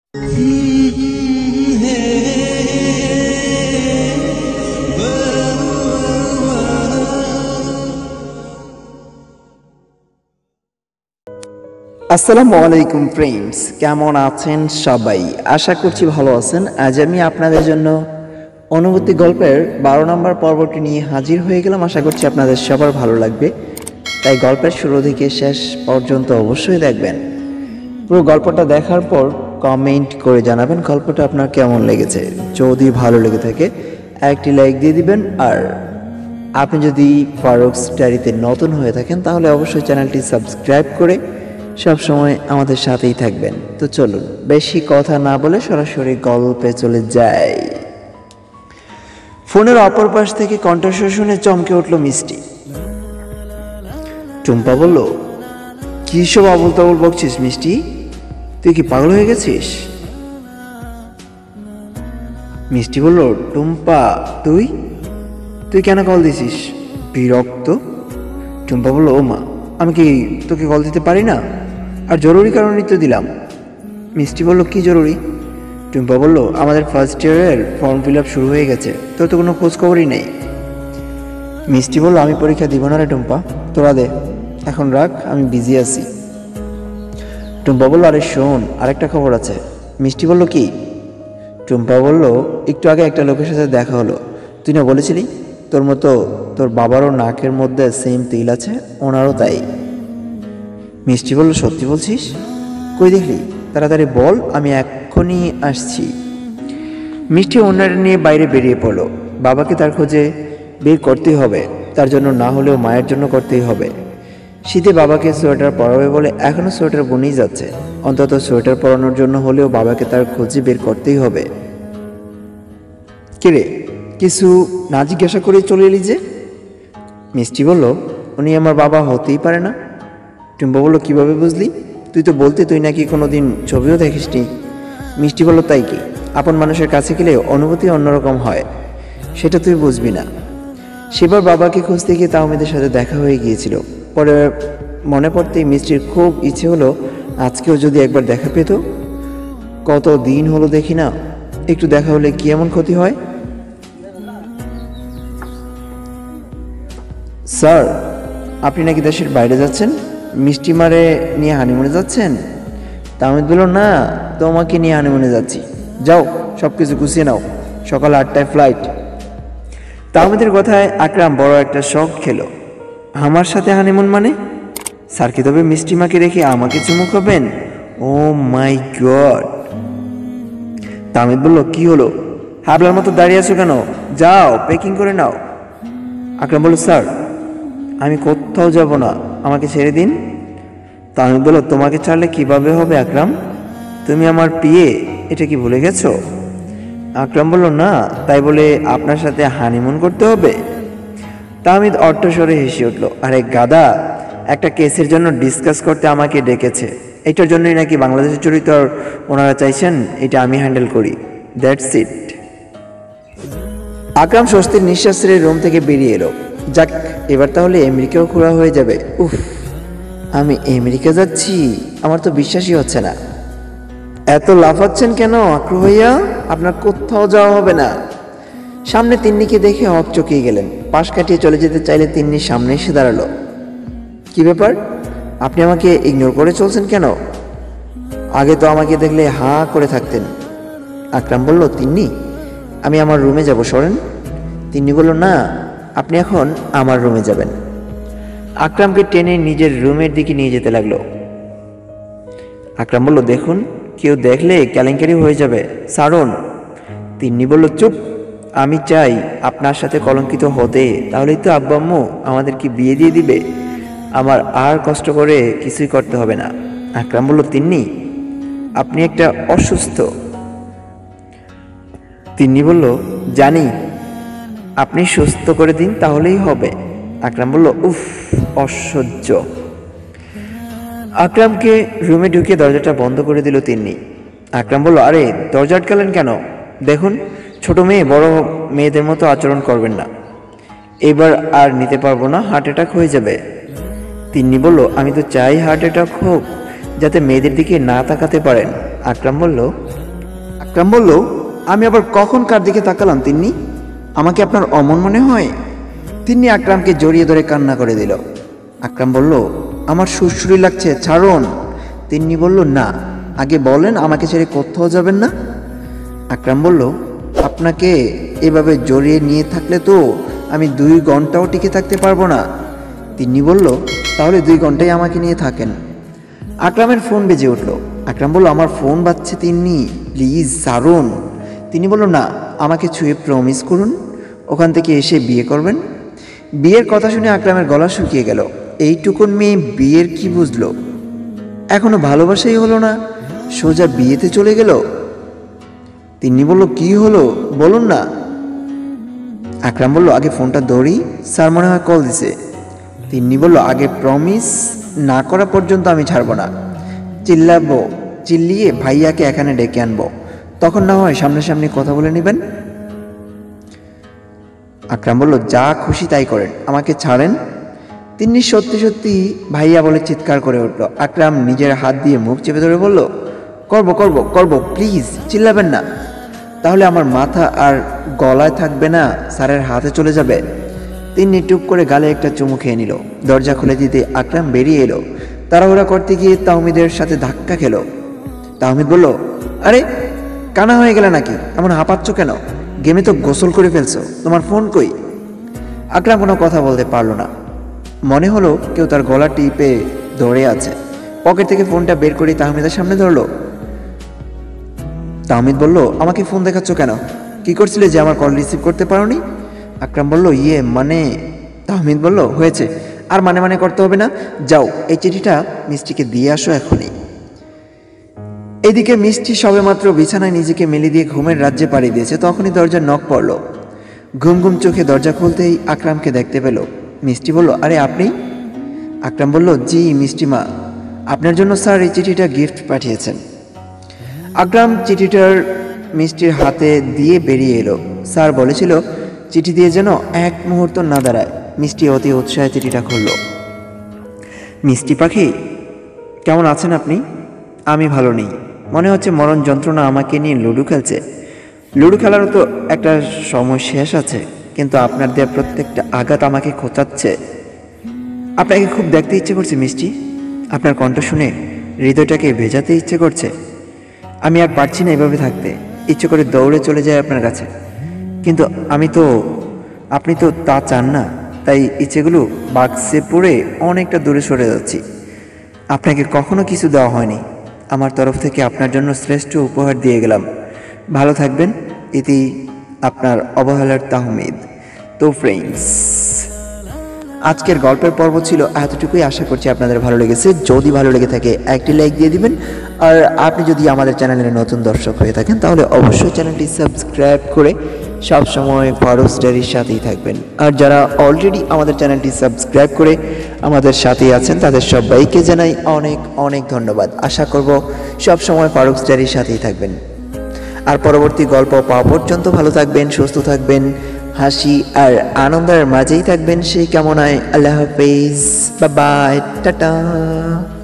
আসসালামু আলাইকুম ফ্রেন্ডস, কেমন আছেন সবাই? আশা করছি ভালো আছেন। আজ আমি আপনাদের জন্য অনুভূতি গল্পের 12 নম্বর পর্বটি নিয়ে হাজির হয়ে গেলাম। আশা করছি আপনাদের সবার ভালো লাগবে, তাই গল্পের শুরু থেকে শেষ পর্যন্ত অবশ্যই দেখবেন। পুরো গল্পটা দেখার পর কমেন্ট করে জানাবেন গল্পটা আপনার কেমন লেগেছে। যদি ভালো লেগে থাকে একটি লাইক দিয়ে দিবেন, আর আপনি যদি ফারুকস ডায়েরিতে নতুন হয়ে থাকেন তাহলে অবশ্যই চ্যানেলটি সাবস্ক্রাইব করে সব সময় আমাদের সাথেই থাকবেন। তো চলুন বেশি কথা না বলে সরাসরি গল্পে চলে যাই। ফোনের অপর পাশ থেকে কণ্ঠস্বর শুনে চমকে উঠল মিষ্টি। টুম্পা বলল, কি সব আবল তাবল বকছিস মিষ্টি? তুই কি পাগল হয়ে গেছিস? মিষ্টি বলল, টুম্পা তুই তুই কেন কল দিছিস? বিরক্ত। টুম্পা বলল, ও মা, আমি কি তোকে কল দিতে পারি না? আর জরুরি কারণেই তো দিলাম। মিষ্টি বলল, কি জরুরি? টুম্পা বলল, আমাদের ফার্স্ট ইয়ারের ফর্ম ফিল আপ শুরু হয়ে গেছে, তোর তো কোনো খোঁজখবরই নেই। মিষ্টি বলল, আমি পরীক্ষা দিব না রে টুম্পা, তোরা দে, এখন রাখ, আমি বিজি আছি। টুম্পা বলল, আরে শোন, আরেকটা খবর আছে। মিষ্টি বলল, কি? টুম্পা বলল, একটু আগে একটা লোকের সাথে দেখা হলো। তুই না বলেছিলি তোর মতো তোর বাবারও নাকের মধ্যে সেম তিল আছে, ওনারও তাই। মিষ্টি বলল, সত্যি বলছিস? কই দেখলি? তাড়াতাড়ি বল, আমি এক্ষুনি আসছি। মিষ্টি ওনার নিয়ে বাইরে বেরিয়ে পড়লো। বাবাকে তার খোঁজে বের করতেই হবে, তার জন্য না হলেও মায়ের জন্য করতেই হবে। শীতে বাবাকে সোয়েটার পরাবে বলে এখনও সোয়েটার বুনেই যাচ্ছে। অন্তত সোয়েটার পরানোর জন্য হলেও বাবাকে তার খোঁজে বের করতেই হবে। কিরে, কিছু না জিজ্ঞাসা করে চলে এলি যে? মিষ্টি বলল, উনি আমার বাবা হতেই পারে না। টুম্পা বলল, কীভাবে বুঝলি? তুই তো বলতে তুই নাকি কোনোদিন ছবিও দেখিসনি। মিষ্টি বলল, তাই কি? আপন মানুষের কাছে গেলে অনুভূতি অন্যরকম হয়, সেটা তুই বুঝবি না। সেবার বাবাকে খুঁজতে গিয়ে তাহমিদের সাথে দেখা হয়ে গিয়েছিল। পরে মনে পড়তেই মিষ্টির খুব ইচ্ছে হলো আজকেও যদি একবার দেখা পেত। কত দিন হলো দেখি না, একটু দেখা হলে কি এমন ক্ষতি হয়? স্যার, আপনি নাকি দেশের বাইরে যাচ্ছেন? মিষ্টি মারে নিয়ে হানিমুনে যাচ্ছেন? তাহমিদ বলল, না, তোমাকে নিয়ে হানিমুনে যাচ্ছি। যাও, সব কিছু গুছিয়ে নাও, সকাল 8টায় ফ্লাইট। তাহমিদের কথায় আকরাম বড় একটা শখ খেলো। আমার সাথে হানিমুন মানে? স্যার কি তবে মিষ্টিমাকে রেখে আমাকে চুমু খাবেন? ও মাই গড! তাহমিদ বলল, কি হলো, হাবলার মতো দাঁড়িয়ে আছো কেন? যাও, প্যাকিং করে নাও। আকরাম বলল, স্যার, আমি কোথাও যাব না, আমাকে ছেড়ে দিন। তাহমিদ বলল, তোমাকে ছাড়লে কিভাবে হবে আকরাম? তুমি আমার পিয়ে, এটা কি ভুলে গেছো? আকরাম বলল, না, তাই বলে আপনার সাথে হানিমুন করতে হবে? তাহমিদ অট্টস্বরে হেসে উঠল, আরে গাদা, একটা কেসের জন্য ডিসকাস করতে আমাকে ডেকেছে। এটার জন্যই নাকি বাংলাদেশের চরিত্র ওনারা চাইছেন এটা আমি হ্যান্ডেল করি। That's it. আকরাম স্বস্তির নিঃশ্বাস ছেড়ে রুম থেকে বেরিয়ে এলো। যাক, এবার তাহলে আমেরিকাও ঘোরা হয়ে যাবে। উফ, আমি আমেরিকা যাচ্ছি, আমার তো বিশ্বাসই হচ্ছে না। এত লাফাচ্ছেন কেন আকরু ভাইয়া? আপনার কোথাও যাওয়া হবে না। সামনে তিন্নিকে দেখে হকচকিয়ে গেলেন। পাশ কাটিয়ে চলে যেতে চাইলে তিন্নির সামনে এসে দাঁড়ালো। কি ব্যাপার, আপনি আমাকে ইগনোর করে চলছেন কেন? আগে তো আমাকে দেখলে হাঁ করে থাকতেন। আকরাম বলল, তিন্নি, আমি আমার রুমে যাব, সরেন। তিন্নি বলল, না, আপনি এখন আমার রুমে যাবেন। আকরামকে টেনে নিজের রুমের দিকে নিয়ে যেতে লাগলো। আকরাম বলল, দেখুন, কেউ দেখলে কেলেঙ্কারি হয়ে যাবে, ছাড়ুন। তিন্নি বলল, চুপ, আমি চাই আপনার সাথে কলঙ্কিত হতে, তাহলেই তো আব্বু আম্মু আমাদেরকে বিয়ে দিয়ে দিবে, আমার আর কষ্ট করে কিছুই করতে হবে না। আকরাম বলল, তিন্নি, আপনি একটা অসুস্থ। তিন্নি বলল, জানি, আপনি সুস্থ করে দিন তাহলেই হবে। আকরাম বলল, উফ, অসহ্য। আকরামকে রুমে ঢুকিয়ে দরজাটা বন্ধ করে দিল তিন্নি। আকরাম বলল, আরে দরজা আটকালেন কেন? দেখুন, ছোট মেয়ে বড় মেয়েদের মতো আচরণ করবেন না, এবার আর নিতে পারবো না, হার্ট অ্যাটাক হয়ে যাবে। তিন্নি বলল, আমি তো চাই হার্ট অ্যাটাক হোক, যাতে মেয়েদের দিকে না তাকাতে পারেন। আকরাম বলল, আমি আবার কখন কার দিকে তাকালাম তিন্নি? আমাকে আপনার অমন মনে হয়? তিন্নি আকরামকে জড়িয়ে ধরে কান্না করে দিল। আকরাম বলল, আমার সুরসুরি লাগছে, ছাড়ুন। তিন্নি বলল, না, আগে বলেন আমাকে ছেড়ে কোথাও যাবেন না। আকরাম বলল, আপনাকে এভাবে জড়িয়ে নিয়ে থাকলে তো আমি 2 ঘন্টাও টিকে থাকতে পারবো না। তিন্নি বলল, তাহলে 2 ঘন্টাই আমাকে নিয়ে থাকেন। আকরামের ফোন বেজে উঠল। আকরাম বলল, আমার ফোন বাজছে তিন্নি, প্লিজ ছাড়ুন। তিনি বলল, না, আমাকে ছুঁয়ে প্রমিস করুন ওখান থেকে এসে বিয়ে করবেন। বিয়ের কথা শুনে আকরামের গলা শুকিয়ে গেল। এইটুকুন মেয়ে বিয়ের কি বুঝলো? এখনো ভালোবাসাই হলো না, সোজা বিয়েতে চলে গেল। তিন্নি বলল, কি হলো বলুন না। আকরাম বলল, আগে ফোনটা ধরি, স্যার মনে হয় কল দিছে। তিন্নি বলল, আগে প্রমিস না করা পর্যন্ত আমি ছাড়বো না। চিল্লিয়ে ভাইয়াকে এখানে ডেকে আনবো, তখন না হয় সামনাসামনি কথা বলে নেবেন। আকরাম বলল, যা খুশি তাই করেন, আমাকে ছাড়েন। তিন্নি সত্যি সত্যি ভাইয়া বলে চিৎকার করে উঠল। আকরাম নিজের হাত দিয়ে মুখ চেপে ধরে বলল, করবো করব করব, প্লিজ চিল্লাবেন না, তাহলে আমার মাথা আর গলায় থাকবে না, স্যারের হাতে চলে যাবে। তিন্নি টুপ করে গালে একটা চুমু খেয়ে নিল। দরজা খুলে দিতে আকরাম বেরিয়ে এলো। তাড়াহুড়া করতে গিয়ে তাহমিদের সাথে ধাক্কা খেল। তাহমিদ বলল, আরে কানা হয়ে গেলে নাকি, এমন হাঁপাচ্ছ কেন? গেমে তো গোসল করে ফেলছো, তোমার ফোন কই? আকরাম কোনো কথা বলতে পারল না। মনে হলো কেউ তার গলা টিপে ধরে আছে। পকেট থেকে ফোনটা বের করে তাহমিদের সামনে ধরলো। তাহমিদ বলল, আমাকে ফোন দেখাচ্ছ কেন? কি করছিলে যে আমার কল রিসিভ করতে পারোনি? আকরাম বলল, মানে। তাহমিদ বলল, হয়েছে, আর মানে করতে হবে না, যাও এই চিঠিটা মিষ্টিকে দিয়ে আসো এখনই। এদিকে মিষ্টি সবেমাত্র বিছানায় নিজেকে মেলে দিয়ে ঘুমের রাজ্যে পাড়ি দিয়েছে, তখনই দরজার নক পড়ল। ঘুম ঘুম চোখে দরজা খুলতেই আকরামকে দেখতে পেল। মিষ্টি বলল, আরে আপনি? আকরাম বলল, জি মিষ্টিমা, আপনার জন্য স্যার এই চিঠিটা গিফট পাঠিয়েছেন। আকরাম চিঠিটার মিষ্টির হাতে দিয়ে বেরিয়ে এলো। স্যার বলেছিল চিঠি দিয়ে যেন এক মুহূর্ত না দাঁড়ায়। মিষ্টি অতি উৎসাহে চিঠিটা খুলল। মিষ্টি পাখি, কেমন আছেন আপনি? আমি ভালো নেই, মনে হচ্ছে মরণ যন্ত্রণা আমাকে নিয়ে লুডো খেলছে। লুডো খেলারও তো একটা সময় শেষ আছে, কিন্তু আপনার দেওয়া প্রত্যেকটা আঘাত আমাকে খোঁচাচ্ছে। আপনাকে খুব দেখতে ইচ্ছে করছে মিষ্টি, আপনার কণ্ঠ শুনে হৃদয়টাকে ভেজাতে ইচ্ছে করছে। আমি আর পারছি না এভাবে থাকতে, ইচ্ছে করে দৌড়ে চলে যায় আপনার কাছে, কিন্তু আপনি তো তা চান না, তাই ইচ্ছেগুলো বাক্সে পড়ে অনেকটা দূরে সরে যাচ্ছি। আপনাকে কখনো কিছু দেওয়া হয়নি, আমার তরফ থেকে আপনার জন্য শ্রেষ্ঠ উপহার দিয়ে গেলাম। ভালো থাকবেন, ইতি আপনার অবহেলার তাহমিদ। তো ফ্রেন্ডস, আজকের গল্পের পর্ব ছিল এতটুকুই। আশা করছি আপনাদের ভালো লেগেছে। যদি ভালো লেগে থাকে একটি লাইক দিয়ে দিবেন, আর আপনি যদি আমাদের চ্যানেলের নতুন দর্শক হয়ে থাকেন তাহলে অবশ্যই চ্যানেলটি সাবস্ক্রাইব করে সব সময় ফারুক স্টাডির সাথেই থাকবেন। আর যারা অলরেডি আমাদের চ্যানেলটি সাবস্ক্রাইব করে আমাদের সাথেই আছেন তাদের সবাইকে জানাই অনেক অনেক ধন্যবাদ। আশা করব সব সময় ফারুক স্টাডির সাথেই থাকবেন। আর পরবর্তী গল্প পাওয়া পর্যন্ত ভালো থাকবেন, সুস্থ থাকবেন, হাসি আর আনন্দের মাঝেই থাকবেন সেই কামনায়। আল্লাহ হাফেজ, বাই বাই, টাটা।